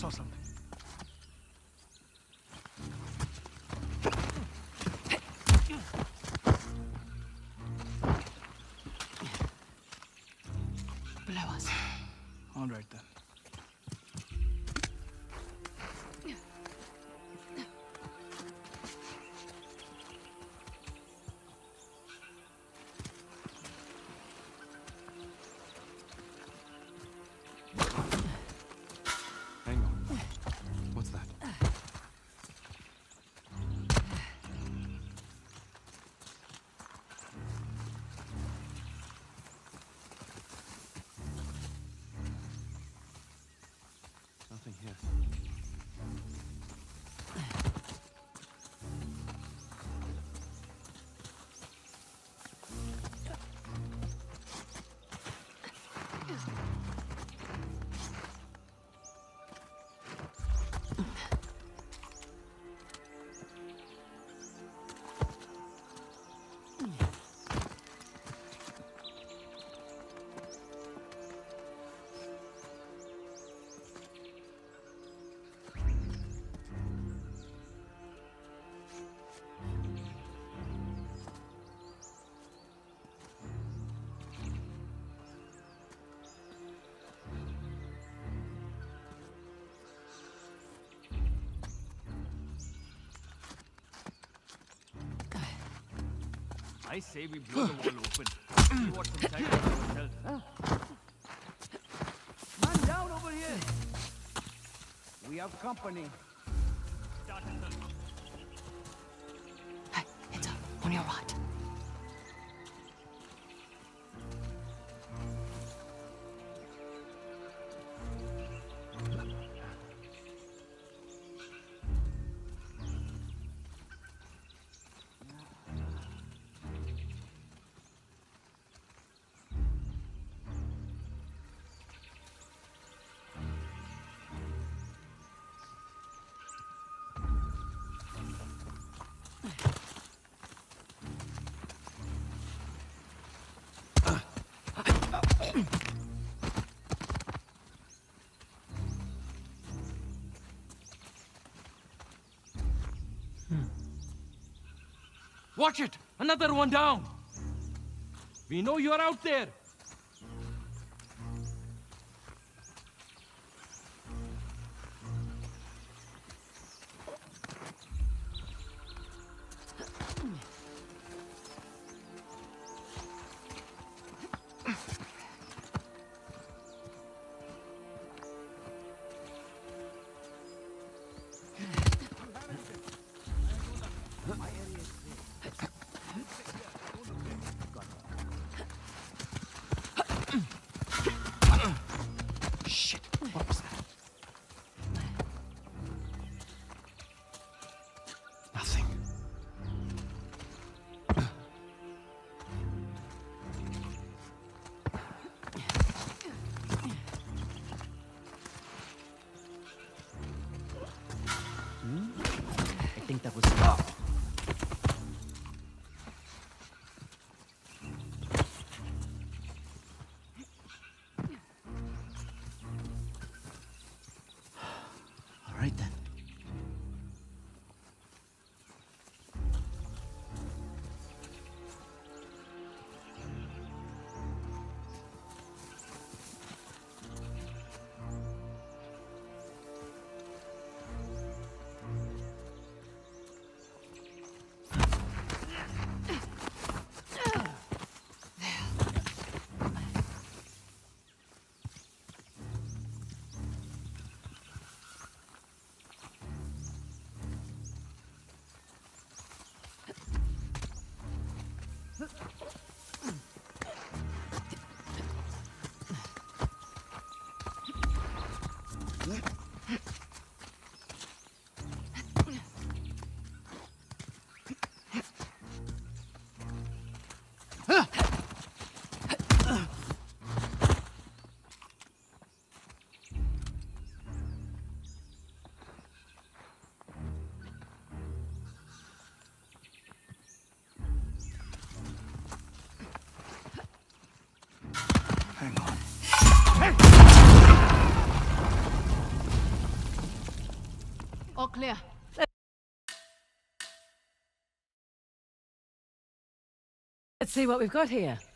saw something. Below us. All right then. Hang on. What's that? Nothing here. I say we blow the wall open. See what's inside the hotel. Man down over here. We have company. Hey, heads up. On your right. Watch it! Another one down! We know you're out there! Shit! What was that? Nothing. I think that was... All right then. Hang on. All clear. Let's see what we've got here.